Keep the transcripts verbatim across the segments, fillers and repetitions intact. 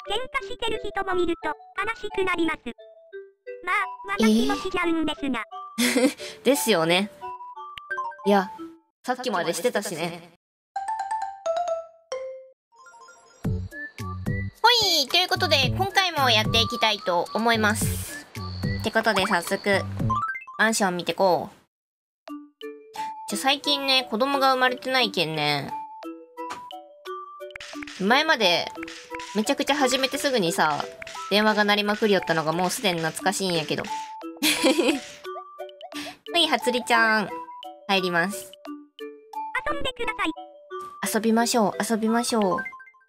嘩してる人も見ると悲しくなります。まあ、私もしちゃうんですが。 ですよね。いや、さっきまでしてたしね。ほい、ということで今回もやっていきたいと思います。ってことで早速マンション見てこう。じゃ、最近ね、子供が生まれてないけんね、前までめちゃくちゃ始めてすぐにさ、電話が鳴りまくりよったのがもうすでに懐かしいんやけど。はい、はつりちゃん入ります。 遊んでください。 遊びましょう遊びましょう。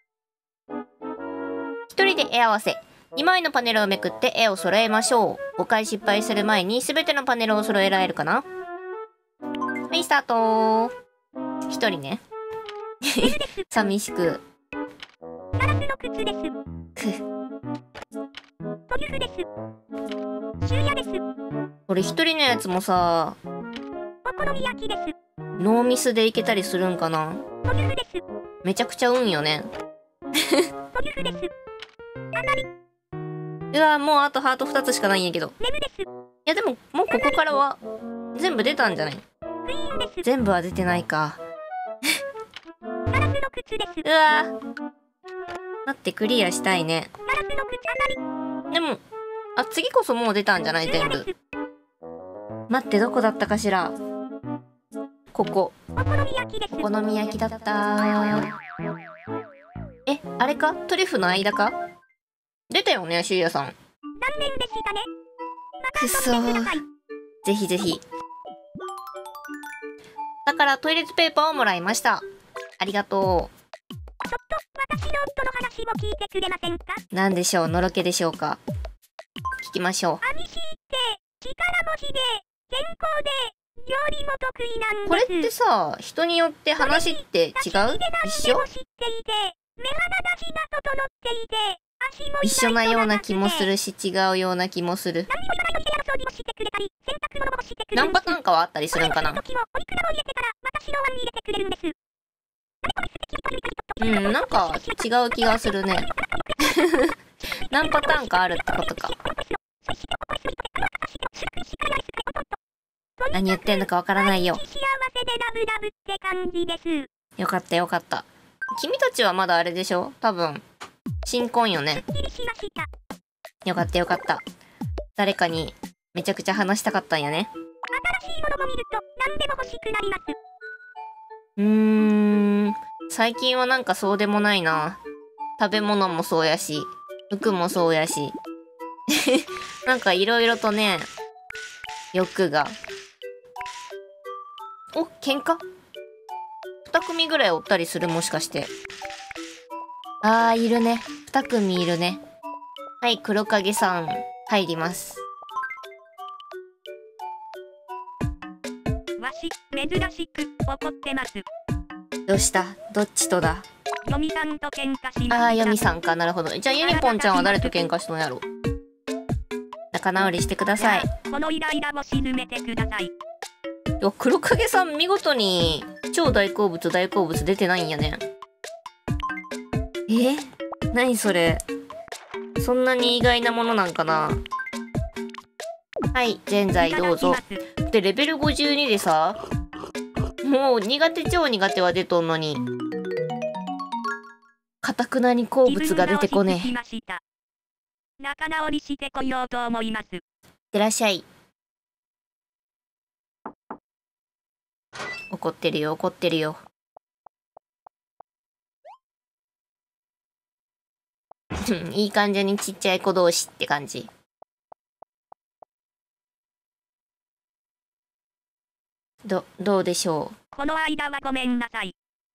一人で絵合わせ。にまいのパネルをめくって絵を揃えましょう。ごかい失敗する前に全てのパネルを揃えられるかな。はい、スタート。一人ね。寂しく。 ガラスの靴です。 く。 トリュフです。終夜です。 これ一人のやつもさ、 お好み焼きです。 ノーミスでいけたりするんかな。 トリュフです。 めちゃくちゃ運よね。 トリュフです。当たり。 うわ、もうあとハートふたつしかないんやけど。 ネムです。 いやでも、もうここからは全部出たんじゃない？ クイーンです。 全部は出てないか。 ガラスの靴です。 うわ待って、クリアしたいね。 ガラスの靴当たり。 でも、あ、次こそもう出たんじゃない？全部。待って、どこだったかしら。ここ。 お好み焼きです。 お好み焼きだったー。え、あれか？トリュフの間か？出たよね、シュウヤさん。 残念でしたね。 くそー。ぜひぜひ。だからトイレットペーパーをもらいました。ありがとちょっと私の夫の話も聞いてくれませんか？ う。なんでしょう、のろけでしょうか。聞きましょアミシって力持ちで健康で料理も得意なんです。 う。これってさ、人によって話って違う？一緒？ 知っていて、目鼻立ちが整っていて、足も一緒なような気もするし、違うような気もする。 何も言わないのに部屋の掃除もしてくれたり、洗濯物もしてくれる。 何パターンかはあったりするんかな。 時もお肉など入れてから私の碗に入れてくれるんです。 うん、なんか違う気がするね。何パターンかあるってことか。何言ってんのかわからないよ。 幸せでラブラブって感じです。 よかったよかった。君たちはまだあれでしょ？多分新婚よね。よかったよかった。誰かにめちゃくちゃ話したかったんやね。 新しいものも見ると何でも欲しくなります。 うーん、最近はなんかそうでもないな。食べ物もそうやし、服もそうやし。なんかいろいろとね、欲が。お、喧嘩？二組ぐらいおったりする？もしかして。あー、いるね。二組いるね。はい、黒影さん入ります。 わし珍しく怒ってます。 どうした？どっちとだ？ ヨミさんと喧嘩しました。 あー、ヨミさんか。なるほど。じゃあユニポンちゃんは誰と喧嘩したのやろ？仲直りしてください。 このイライラを沈めてください。 いや、黒影さん見事に超大好物大好物出てないんやね。え？何それ？そんなに意外なものなんかな。はい、現在どうぞ。で、レベルごじゅうにでさ、もう苦手超苦手は出とんのに、かたくなに好物が出てこねえ。 仲直りしてこようと思います。いってらっしゃい。怒ってるよ怒ってるよ。いい感じにちっちゃい子同士って感じ。ど、どうでしょう。 この間はごめんなさい。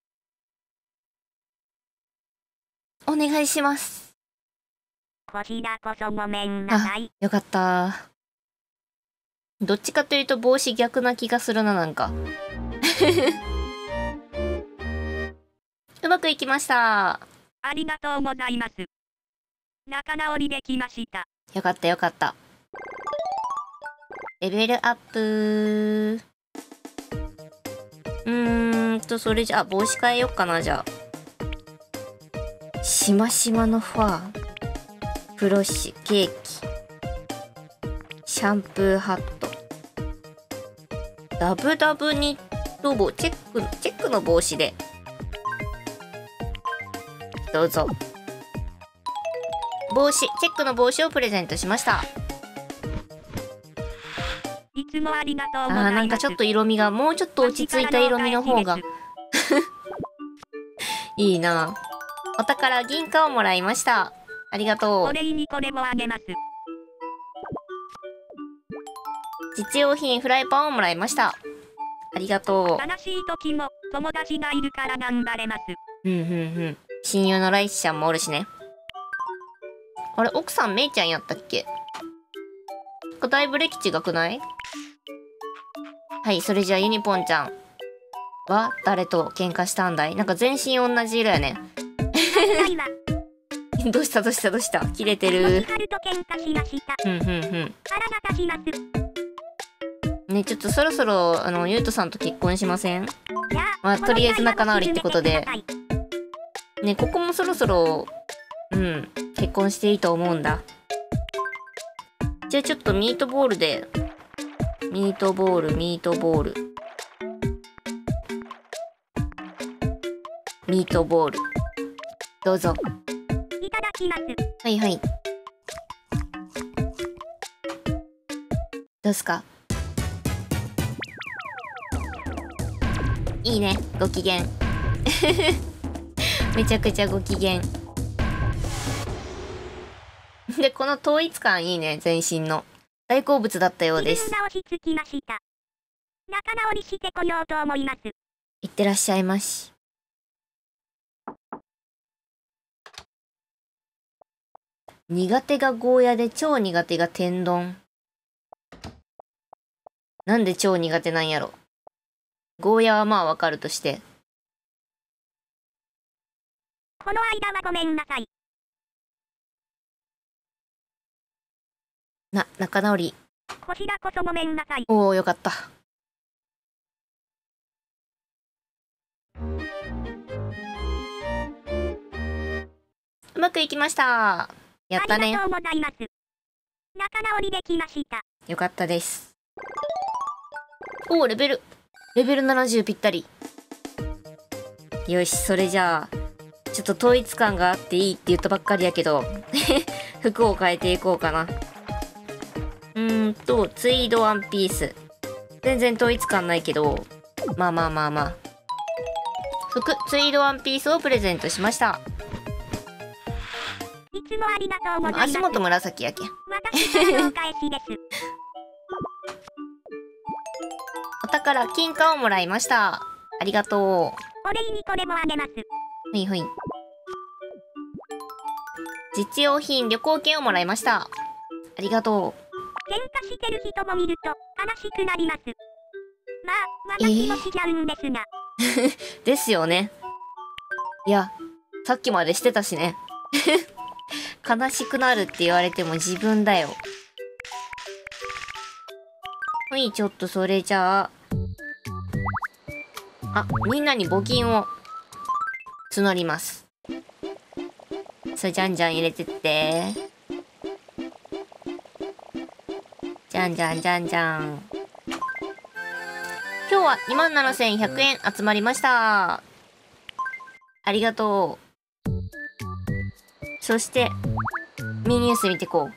お願いします。 こちらこそごめんなさい。 よかった。どっちかというと帽子逆な気がするな、なんか。うまくいきました。 ありがとうございます。仲直りできました。 よかったよかった。レベルアップ。うーんと、それじゃあ、帽子変えよっかな、じゃあ。しましまのファー。 ブロッシュ、ケーキ、シャンプーハット、ダブダブニット帽、チェック、チェックの帽子で。どうぞ。帽子、チェックの帽子をプレゼントしました。 いつもありがとうございます。 あー、なんかちょっと色味が、もうちょっと落ち着いた色味の方がいいな。お宝銀貨をもらいました。ありがとう。 お礼にこれもあげます。 実用品フライパンをもらいました。ありがとう。 悲しい時も友達がいるから頑張れます。 うんうんうん。親友のライスちゃんもおるしね。あれ、奥さんメイちゃんやったっけ？これだいぶ歴違くない？はい、それじゃあユニポンちゃんは誰と喧嘩したんだい？なんか全身同じ色やね。どうしたどうしたどうした？切れてる。うんうんうん。ね、ちょっとそろそろあのゆうとさんと結婚しません？まあとりあえず仲直りってことで。ね、ここもそろそろうん結婚していいと思うんだ。じゃあちょっとミートボールで。ミートボール、ミートボール。ミートボール。どうぞ。 いただきます。 はいはい。どうすか？いいね、ご機嫌。めちゃくちゃご機嫌。で、この統一感いいね、全身の。大好物だったようです。 仲直りしてこようと思います。 いってらっしゃいまし。苦手がゴーヤで超苦手が天丼。なんで超苦手なんやろ。ゴーヤはまあわかるとして。 この間はごめんなさい。 な、仲直り。 こちらこそごめんなさい。 おお、よかった。うまくいきました。やったね。 ありがとうございます。仲直りできました。 よかったです。おお、レベル。レベルななじゅうぴったり。よし、それじゃあ、ちょっと統一感があっていいって言ったばっかりやけど、服を変えていこうかな。うーんと、ツイードワンピース。全然統一感ないけど、まあまあまあまあ。服、ツイードワンピースをプレゼントしました。 いつもありがとうございます。 足元紫やけん。 私からのお返しです。 お宝、金貨をもらいました。ありがとう。 お礼にこれもあげます。 はいはい。実用品、旅行券をもらいました。ありがとう。 喧嘩してる人も見ると悲しくなります。まあ、私もしちゃうんですが。 えー、ですよね。いや、さっきまでしてたしね。悲しくなるって言われても自分だよ。はい、ちょっとそれじゃあ。あ、みんなに募金を募ります。それじゃんじゃん入れてって。じゃんじゃんじゃんじゃん。今日は にまんななせんひゃくえん集まりました。ありがとう。そして、ミニニュース見てこう。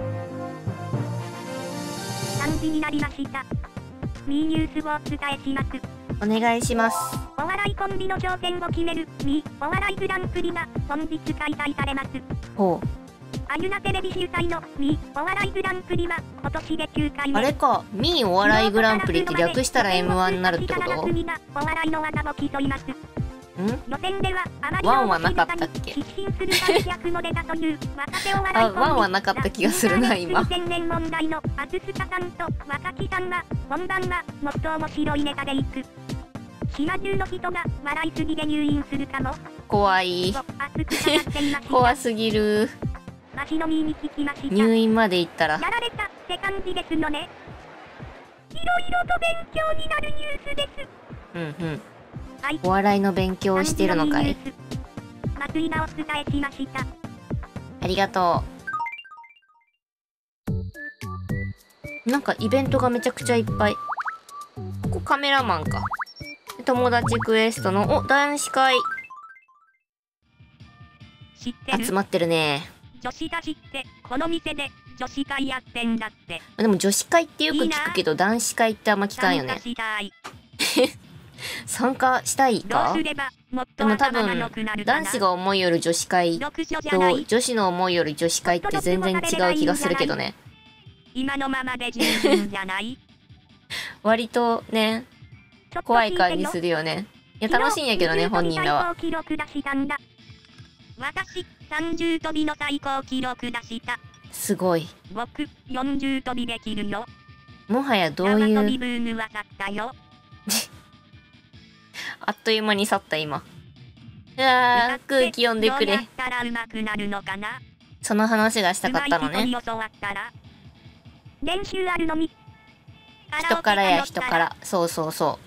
さんじになりました。ミニニュースをお伝えします。 お願いします。 お笑いコンビの頂点を決めるミーお笑いグランプリが本日開催されます。 ほう。 アユナテレビ主催のミーお笑いグランプリは今年できゅうかいめ。 あれか、ミーお笑いグランプリって略したら エムワン になるってこと？ お笑いの技を競います。 ん？ 予選ではあまりワンはなかったっけ？ 失神する活躍も出たという若手お笑いコンビ。 あ、ワンはなかった気がするな、今。 天然問題のアツスカさんと若木さんは、本番はもっと面白いネタでいく。島中の人が笑いすぎで入院するかも。 怖い。怖すぎる。入院まで行ったら。 やられたって感じですよね。いろいろと勉強になるニュースです。 うんうん。はい、お笑いの勉強をしてるのかい？ 松井がお伝えしました。 ありがとなんかイベントがめちゃくちゃいっぱい。ここカメラマンか。友達クエストの、お、男子会。 知ってる？ 集まってるね。 女子たちってこの店で女子会やってんだって。 でも女子会ってよく聞くけど、男子会ってあんま聞かんよね。 参加したい。 参加したいどうか？ すればもっとでも多分頭が良くなるかな。 男子が思いよる女子会読書じゃないと女子の思いよる女子会って全然違う気がするけどね。 今のままで十分じゃない？ 割とね、怖い感じするよね。いや、楽しいんやけどね、本人らは。 記録出したんだ。私、さんじゅう跳びの最高記録出した。 すごい。 僕、よんじゅう跳びできるよ。 もはやどういう。 縄跳びブームは去ったよ。 あっという間に去った今。うわー、空気読んでくれ。 どうやったら上手くなるのかな？ その話がしたかったのね。 上手い人に教わったら練習あるのに。 人からや人から。そうそうそう。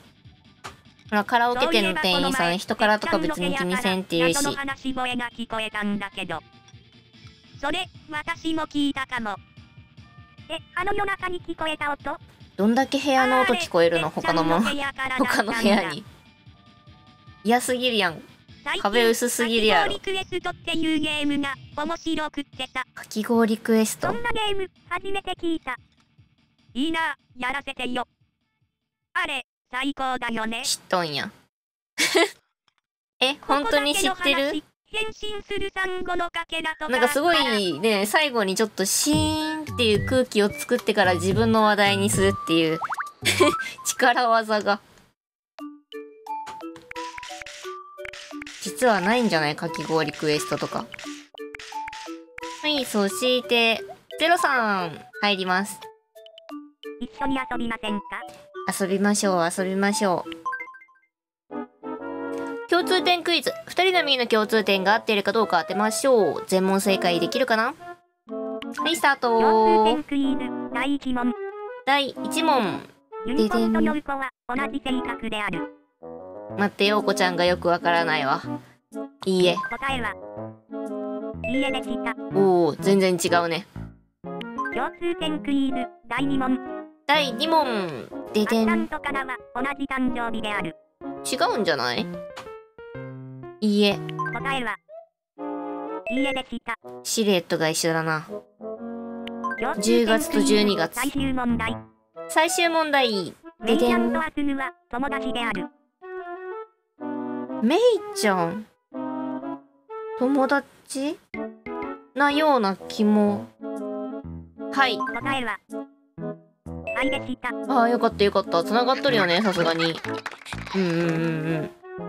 ほら、カラオケ店の店員さん、人からとか別に気にせんって言うし。 謎の話し声が聞こえたんだけど。それ、私も聞いたかも。え、あの夜中に聞こえた音？ どんだけ部屋の音聞こえるの？他のもの。他の部屋に。嫌すぎるやん。壁薄すぎるやろ。 かき氷クエストっていうゲームが面白くってさ。 かき氷クエスト。 そんなゲーム、初めて聞いた。いいな、やらせてよ。あれ、最高だよね。 知っとんや。え、本当に知ってる？ 変身するサンゴのかけらとか。 なんかすごいね、最後にちょっとシーンっていう空気を作ってから自分の話題にするっていう力技が。実はないんじゃない？かき氷クエストとか。はい、そして、ゼロさん入ります。 一緒に遊びませんか？ 遊びましょう、遊びましょう。共通点クイズ。二人の右の共通点が合っているかどうか当てましょう。全問正解できるかな？はい、スタート。 共通点クイズだいいち問。 だいいち問。 ユニコーンとヨルコは同じ性格である。 待って、ヨーコちゃんがよくわからないわ。いいえ。 答えは、いいえでした。 おお、全然違うね。 共通点クイズだいに問。 だいに問。ででん。 アッサンとカナは同じ誕生日である。 違うんじゃない？いいえ。 答えは、いいえでした。 シルエットが一緒だな。じゅうじゅうがつとじゅうにがつ。 最終問題。 最終問題。 メイちゃんででん。 とアスヌは友達である。 メイちゃん。友達なような気も。はい。 答えは、はいでした。 ああ、よかったよかった。繋がっとるよね、さすがに。うんうんうんうん。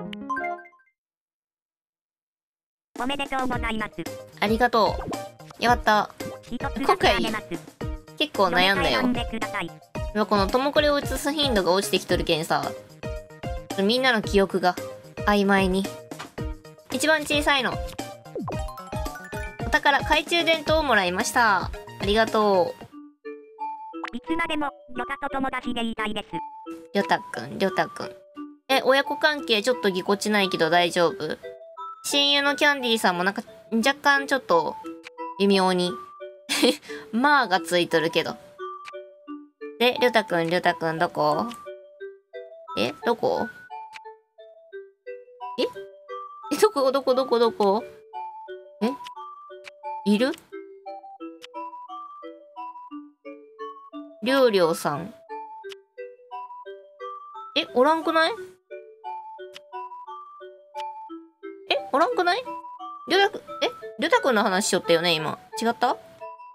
おめでとうございます。 ありがとう。よかった。 一つだ今回けあげます。 結構悩んだよ選ん。でください。 今このトモコレを映す頻度が落ちてきとるけんさ、みんなの記憶が曖昧に。一番小さいの。お宝懐中電灯をもらいました。ありがとう。 いつまでもリョタと友達でいたいです。 りょたくん、りょたくん。え、親子関係ちょっとぎこちないけど大丈夫？親友のキャンディーさんもなんか若干ちょっと微妙にまあがついとるけど。で、りょたくん、りょたくんどこ？え、どこ？ええ、どこどこどこどこ？えいる？りょうりょうさん。え、おらんくない？え、おらんくない？りょうたくん、えりょうたくんの話しよったよね、今。違った？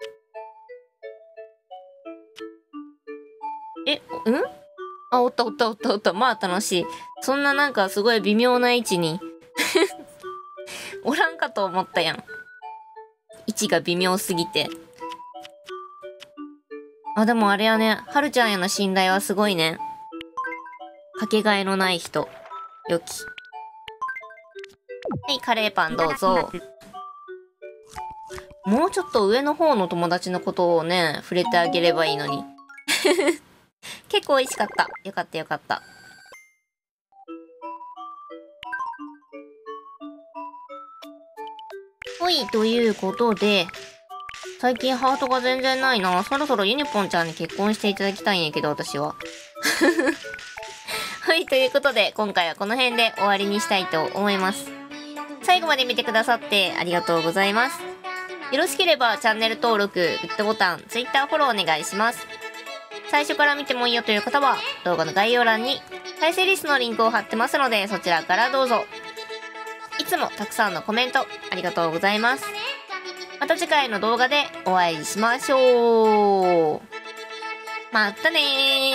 え、うん？あ、おったおったおったおった。まあ楽しい。そんななんかすごい微妙な位置におらんかと思ったやん。位置が微妙すぎて。あ、でもあれやね。はるちゃんへの信頼はすごいね。かけがえのない人。よき。はい、カレーパンどうぞ。もうちょっと上の方の友達のことをね、触れてあげればいいのに。結構美味しかった。よかったよかった。ほい、ということで、 最近ハートが全然ないな。そろそろユニポンちゃんに結婚していただきたいんやけど、私は。はい、ということで、今回はこの辺で終わりにしたいと思います。最後まで見てくださってありがとうございます。よろしければチャンネル登録、グッドボタン、Twitter フォローお願いします。最初から見てもいいよという方は、動画の概要欄に再生リストのリンクを貼ってますので、そちらからどうぞ。いつもたくさんのコメントありがとうございます。また次回の動画でお会いしましょう。またね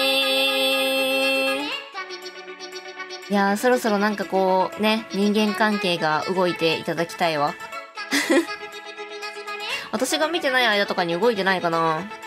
ー。いやー、そろそろなんかこうね、人間関係が動いていただきたいわ。私が見てない間とかに動いてないかな。